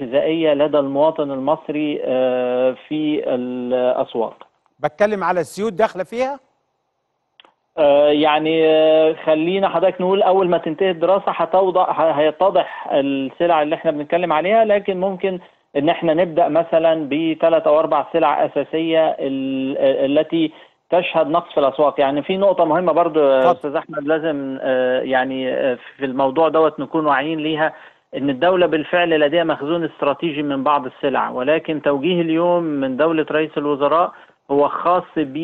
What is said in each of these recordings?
استهزائية لدى المواطن المصري في الأسواق. بتكلم على الزيوت داخلة فيها؟ يعني خلينا حضرتك نقول أول ما تنتهي الدراسة هيتضح السلع اللي احنا بنتكلم عليها، لكن ممكن إن احنا نبدأ مثلا بثلاث أو أربع سلع أساسية التي تشهد نقص في الأسواق. يعني في نقطة مهمة برضو يا أستاذ أحمد لازم يعني في الموضوع دوت نكون واعيين ليها، إن الدولة بالفعل لديها مخزون استراتيجي من بعض السلع، ولكن توجيه اليوم من دولة رئيس الوزراء هو خاص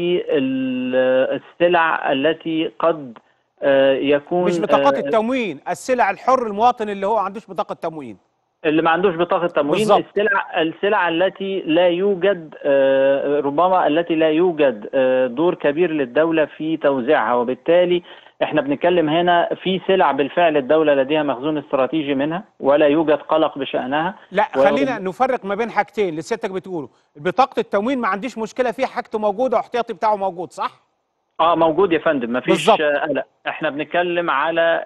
بالسلع التي قد يكون مش بطاقات التموين، السلع الحر، المواطن اللي هو عندوش بطاقة تموين، اللي ما عندوش بطاقة تموين. بالزبط. السلع التي لا يوجد ربما التي لا يوجد دور كبير للدولة في توزيعها، وبالتالي احنا بنتكلم هنا في سلع بالفعل الدولة لديها مخزون استراتيجي منها ولا يوجد قلق بشأنها. لا خلينا نفرق ما بين حاجتين اللي سيادتك بتقوله. بطاقة التموين ما عنديش مشكلة فيها، حاجته موجودة واحتياطي بتاعه موجود، صح؟ موجود يا فندم، مفيش قلق. احنا بنتكلم على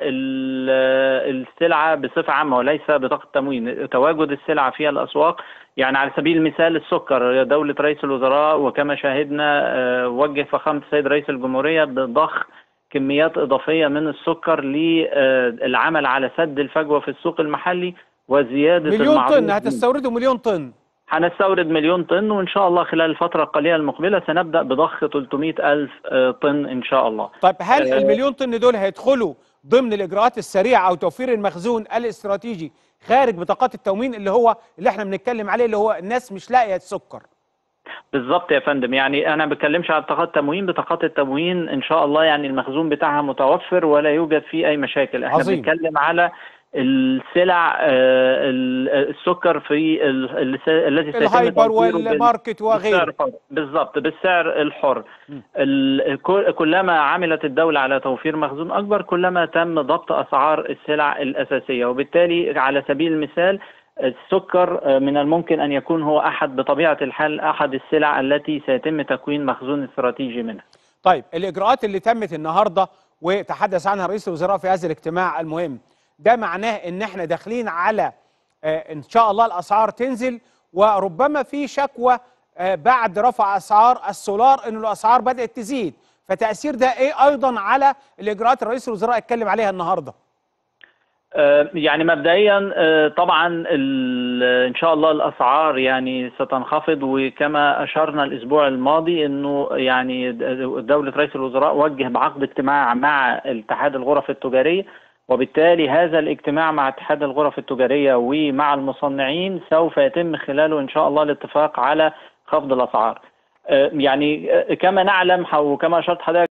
السلعة بصفة عامة وليس بطاقة تموين. تواجد السلعة في الأسواق، يعني على سبيل المثال السكر، دولة رئيس الوزراء وكما شاهدنا وجه فخامة السيد رئيس الجمهورية بضخ كميات إضافية من السكر للعمل على سد الفجوة في السوق المحلي وزيادة مليون طن هتستوردوا؟ مليون طن هنستورد مليون طن، وإن شاء الله خلال الفترة القليلة المقبلة سنبدأ بضخ 300,000 طن إن شاء الله. طيب هل المليون طن دول هيدخلوا ضمن الإجراءات السريعة أو توفير المخزون الاستراتيجي خارج بطاقات التموين اللي احنا بنتكلم عليه، اللي هو الناس مش لاقية السكر؟ بالظبط يا فندم، يعني أنا ما بتكلمش على بطاقات التموين. بطاقات التموين إن شاء الله يعني المخزون بتاعها متوفر ولا يوجد فيه أي مشاكل. احنا عظيم. بنتكلم على السلع السكر في الذي سيتم الهايبر والماركت وغيره. بالظبط بالسعر الحر. كلما عملت الدولة على توفير مخزون أكبر كلما تم ضبط أسعار السلع الأساسية، وبالتالي على سبيل المثال السكر من الممكن أن يكون هو بطبيعة الحال أحد السلع التي سيتم تكوين مخزون استراتيجي منها. طيب الإجراءات اللي تمت النهاردة وتحدث عنها رئيس الوزراء في هذا الاجتماع المهم، ده معناه ان احنا داخلين على ان شاء الله الاسعار تنزل، وربما في شكوى بعد رفع اسعار السولار ان الاسعار بدات تزيد، فتاثير ده ايه ايضا على الاجراءات اللي رئيس الوزراء اتكلم عليها النهارده؟ يعني مبدئيا طبعا ان شاء الله الاسعار يعني ستنخفض، وكما اشرنا الاسبوع الماضي انه يعني دولة رئيس الوزراء وجه بعقد اجتماع مع اتحاد الغرف التجارية، وبالتالي هذا الاجتماع مع اتحاد الغرف التجارية ومع المصنعين سوف يتم خلاله إن شاء الله الاتفاق على خفض الأسعار. يعني كما نعلم وكما أشرت حضرتك